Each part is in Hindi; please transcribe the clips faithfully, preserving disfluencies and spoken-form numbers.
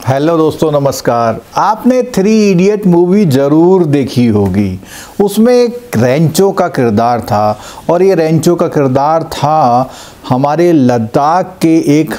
हेलो दोस्तों, नमस्कार। आपने थ्री इडियट मूवी ज़रूर देखी होगी। उसमें एक रेंचो का किरदार था और ये रेंचो का किरदार था हमारे लद्दाख के एक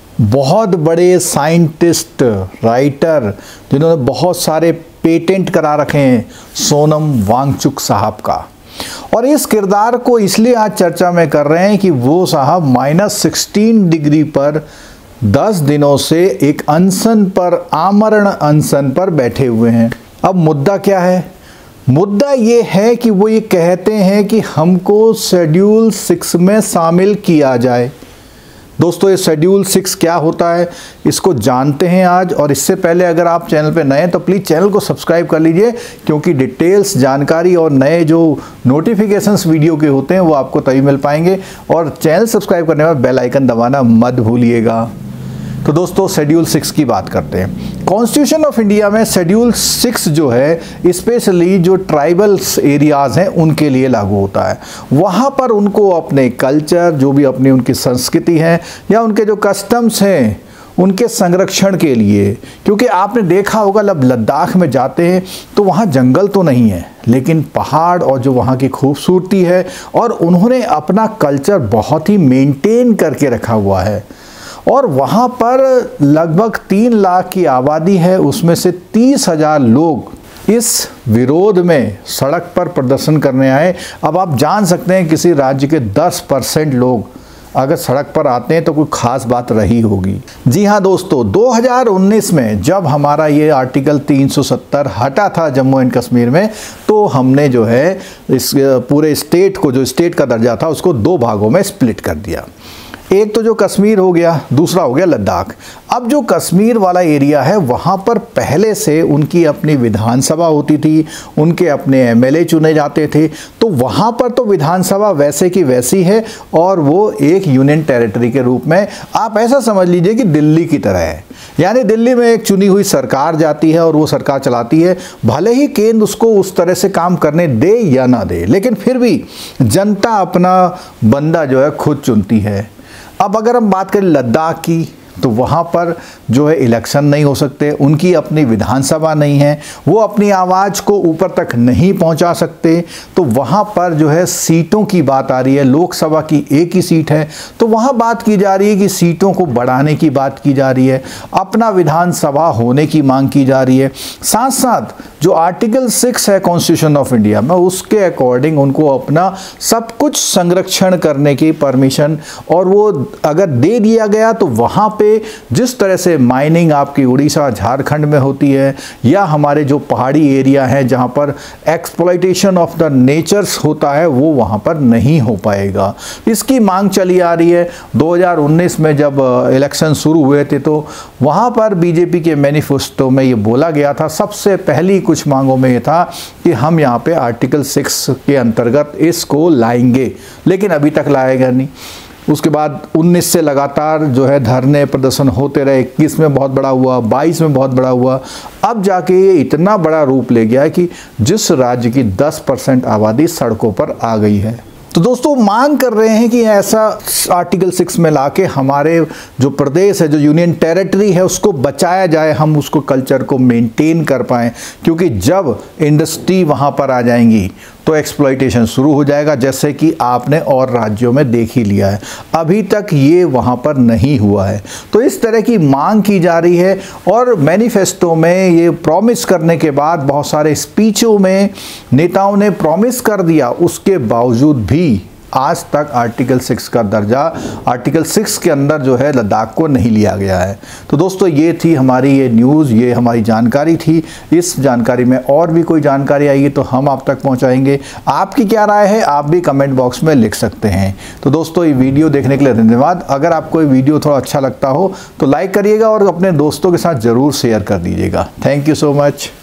बहुत बड़े साइंटिस्ट, राइटर, जिन्होंने बहुत सारे पेटेंट करा रखे हैं, सोनम वांगचुक साहब का। और इस किरदार को इसलिए आज चर्चा में कर रहे हैं कि वो साहब माइनस सिक्सटीन डिग्री पर दस दिनों से एक अनशन पर, आमरण अनशन पर बैठे हुए हैं। अब मुद्दा क्या है? मुद्दा ये है कि वो ये कहते हैं कि हमको शेड्यूल सिक्स में शामिल किया जाए। दोस्तों, ये शेड्यूल सिक्स क्या होता है इसको जानते हैं आज। और इससे पहले अगर आप चैनल पे नए हैं तो प्लीज़ चैनल को सब्सक्राइब कर लीजिए, क्योंकि डिटेल्स, जानकारी और नए जो नोटिफिकेशंस वीडियो के होते हैं वो आपको तभी मिल पाएंगे। और चैनल सब्सक्राइब करने के बाद बेल आइकन दबाना मत भूलिएगा। तो दोस्तों, शेड्यूल सिक्स की बात करते हैं। कॉन्स्टिट्यूशन ऑफ इंडिया में शेड्यूल सिक्स जो है स्पेशली जो ट्राइबल्स एरियाज़ हैं उनके लिए लागू होता है। वहाँ पर उनको अपने कल्चर, जो भी अपनी उनकी संस्कृति है या उनके जो कस्टम्स हैं, उनके संरक्षण के लिए, क्योंकि आपने देखा होगा जब लद्दाख में जाते हैं तो वहाँ जंगल तो नहीं है, लेकिन पहाड़ और जो वहाँ की खूबसूरती है, और उन्होंने अपना कल्चर बहुत ही मेंटेन करके रखा हुआ है। और वहाँ पर लगभग तीन लाख की आबादी है, उसमें से तीस हजार लोग इस विरोध में सड़क पर प्रदर्शन करने आए। अब आप जान सकते हैं किसी राज्य के दस परसेंट लोग अगर सड़क पर आते हैं तो कोई ख़ास बात रही होगी। जी हाँ दोस्तों, दो हज़ार उन्नीस में जब हमारा ये आर्टिकल तीन सौ सत्तर हटा था जम्मू एंड कश्मीर में, तो हमने जो है इस पूरे स्टेट को, जो स्टेट का दर्जा था, उसको दो भागों में स्प्लिट कर दिया। एक तो जो कश्मीर हो गया, दूसरा हो गया लद्दाख। अब जो कश्मीर वाला एरिया है वहाँ पर पहले से उनकी अपनी विधानसभा होती थी, उनके अपने एमएलए चुने जाते थे। तो वहाँ पर तो विधानसभा वैसे की वैसी है और वो एक यूनियन टेरिटरी के रूप में, आप ऐसा समझ लीजिए कि दिल्ली की तरह है। यानी दिल्ली में एक चुनी हुई सरकार जाती है और वो सरकार चलाती है, भले ही केंद्र उसको उस तरह से काम करने दे या ना दे, लेकिन फिर भी जनता अपना बंदा जो है खुद चुनती है। अब अगर हम बात करें लद्दाख की, तो वहाँ पर जो है इलेक्शन नहीं हो सकते, उनकी अपनी विधानसभा नहीं है, वो अपनी आवाज़ को ऊपर तक नहीं पहुँचा सकते। तो वहाँ पर जो है सीटों की बात आ रही है, लोकसभा की एक ही सीट है, तो वहाँ बात की जा रही है कि सीटों को बढ़ाने की बात की जा रही है, अपना विधानसभा होने की मांग की जा रही है। साथ साथ जो आर्टिकल सिक्स है कॉन्स्टिट्यूशन ऑफ इंडिया में, उसके अकॉर्डिंग उनको अपना सब कुछ संरक्षण करने की परमिशन, और वो अगर दे दिया गया तो वहाँ पे जिस तरह से माइनिंग आपकी उड़ीसा, झारखंड में होती है, या हमारे जो पहाड़ी एरिया हैं जहाँ पर एक्सप्लॉयटेशन ऑफ द नेचर्स होता है, वो वहाँ पर नहीं हो पाएगा। इसकी मांग चली आ रही है। दो हज़ार उन्नीस में जब इलेक्शन शुरू हुए थे तो वहाँ पर बीजेपी के मैनिफेस्टो में ये बोला गया था, सबसे पहली कुछ मांगों में ये था कि हम यहाँ पे आर्टिकल सिक्स के अंतर्गत इसको लाएंगे, लेकिन अभी तक लाएगा नहीं। उसके बाद उन्नीस से लगातार जो है धरने प्रदर्शन होते रहे, इक्कीस में बहुत बड़ा हुआ, बाईस में बहुत बड़ा हुआ, अब जाके ये इतना बड़ा रूप ले गया है कि जिस राज्य की दस परसेंट आबादी सड़कों पर आ गई है। तो दोस्तों, मांग कर रहे हैं कि ऐसा आर्टिकल सिक्स में लाके हमारे जो प्रदेश है, जो यूनियन टेरिटरी है, उसको बचाया जाए, हम उसको कल्चर को मेंटेन कर पाएँ। क्योंकि जब इंडस्ट्री वहाँ पर आ जाएंगी तो एक्सप्लॉयटेशन शुरू हो जाएगा, जैसे कि आपने और राज्यों में देख ही लिया है। अभी तक ये वहाँ पर नहीं हुआ है। तो इस तरह की मांग की जा रही है, और मैनिफेस्टो में ये प्रॉमिस करने के बाद, बहुत सारे स्पीचों में नेताओं ने प्रॉमिस कर दिया, उसके बावजूद भी आज तक आर्टिकल सिक्स का दर्जा, आर्टिकल सिक्स के अंदर जो है लद्दाख को नहीं लिया गया है। तो दोस्तों, ये थी हमारी ये न्यूज़, ये हमारी जानकारी थी। इस जानकारी में और भी कोई जानकारी आएगी तो हम आप तक पहुंचाएंगे। आपकी क्या राय है, आप भी कमेंट बॉक्स में लिख सकते हैं। तो दोस्तों, ये वीडियो देखने के लिए धन्यवाद। अगर आपको ये वीडियो थोड़ा अच्छा लगता हो तो लाइक करिएगा और अपने दोस्तों के साथ ज़रूर शेयर कर दीजिएगा। Thank you so much.